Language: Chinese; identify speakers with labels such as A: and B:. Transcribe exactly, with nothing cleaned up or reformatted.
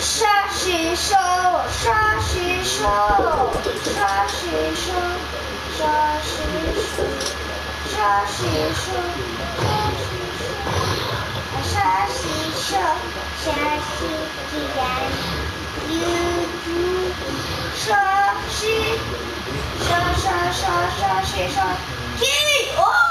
A: 沙西手，沙西手，沙西手，沙西手，沙西手，沙西手，沙西点，you do，沙西，沙沙沙沙西沙，一哦。